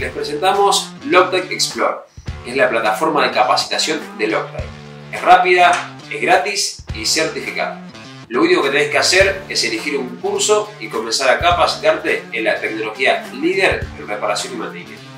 les presentamos Loctite Explore, que es la plataforma de capacitación de Loctite. Es rápida, es gratis y certificada. Lo único que tenés que hacer es elegir un curso y comenzar a capacitarte en la tecnología líder en reparación y mantenimiento.